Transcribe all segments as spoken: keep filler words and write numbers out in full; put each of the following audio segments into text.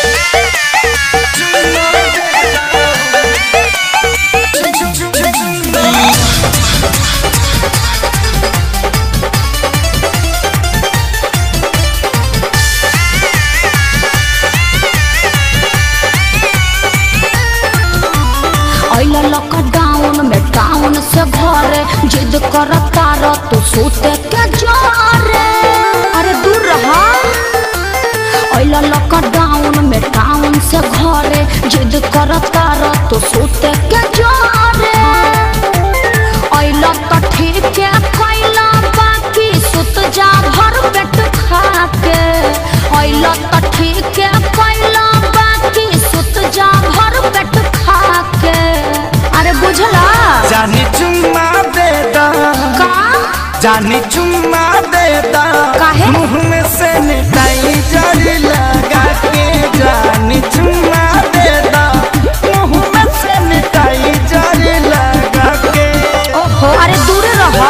Lockdown में town से घरे जिद करता रह तो सोते के जोरे। अरे दूर रहा। अइला लॉकडाउन में टाउन से घरे जिद करता रह तो सोते के जोरे। अइला तो ठीक है खइला बाकी सुत जा भर पेट खा के। अइला तो ठीक है खइला बाकी सुत जा भर पेट खा के। अरे बुझला जानी चुम्मा देता का जानी चुम्मा देता काहे मुँह में सैनिटाइजर लगा के। जानी चुम्मा देता मुँह में सैनिटाइजर लगा के। ओहो अरे दूर रहा।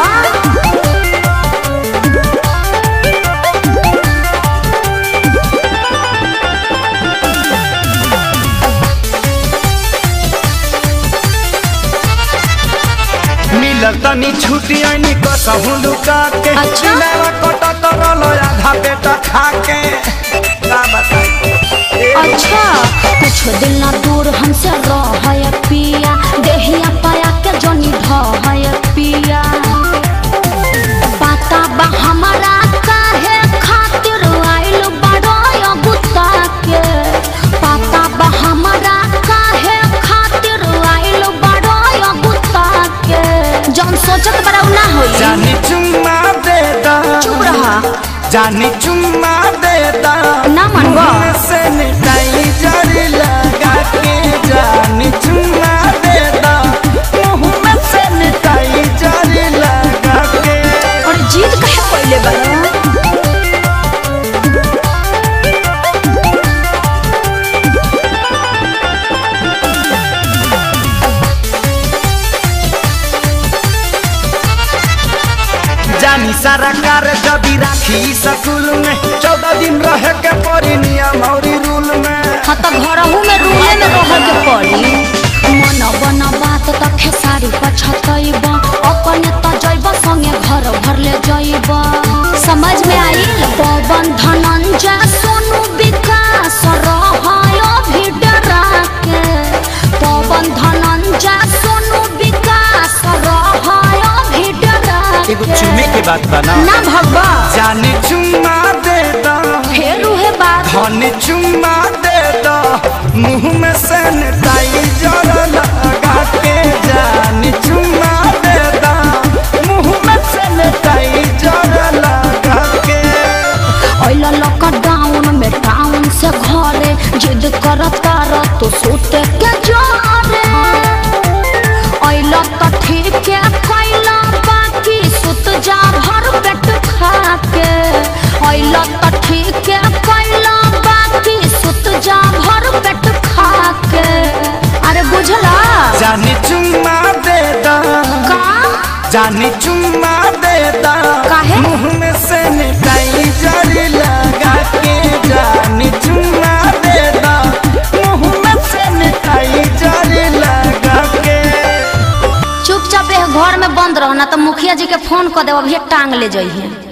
तनी छुट्टी आनी कसहु लुका के। अच्छा कटा तो रलो आधा पेटा खा के। का बताई अच्छा कुछ दिन ना दूर हमसे रह पिया देहिया पाया के जनी ढह पिया। पता बा हमारा काहे खातिर आइल बड़ो गुत्ता के। पता बा हमारा काहे खातिर आइल बड़ो गुत्ता के। जौन सोचत बड़ा ना होई। जानी चुम्मा देता चुप रहा। जानी चुम्मा देता ना मनवा सैनिटाइजर लगा के। जानी चुम्मा देता मुँह में सैनिटाइजर लगा के। और जीत कहे पहले बड़ा। जानी सारा कार जबी राखी स्कूल में चौदह दिन रहे के पड़ी नियम और रूल में। हाँ तो घरहू में रूले में रह के पड़ी। मन बन बात तो खेसारी पछतैबा अपने तो जैब संगे घर भर ले जैब। समझ में आई। पवन धनंजय सोनू विकास रहायो भी डरा के। पवन धनंजय सोनू विकास रहायो भी डरा के। एगो चुमे के बात बना ना भगवा। जानी चुम्मा देता फेर उहे बात। धनी चुम्मा देता मुँह में सैनिटाइजर लगा के। जानी चुम्मा देता मुँह में सैनिटाइजर लगा के। अइला लॉकडाउन में टाउन से घरे जिद करता रह तो सोते के जोरे। अइला तो ठीक है खइला बाकी सुत जा भर पेट खा के। अइला तो ठीक है खइला बाकी सुत जा भर पेट खा के। अरे बुझला जानी चुम्मा देता का जानी चुम्मा देता काहे मुँह में सैनिटाइजर लगा के। जानी चुम्मा देता मुँह में सैनिटाइजर लगा के। चुपचाप घर में बंद रहना तो मुखिया जी के फोन कर दे अभी टांग ले जाइए।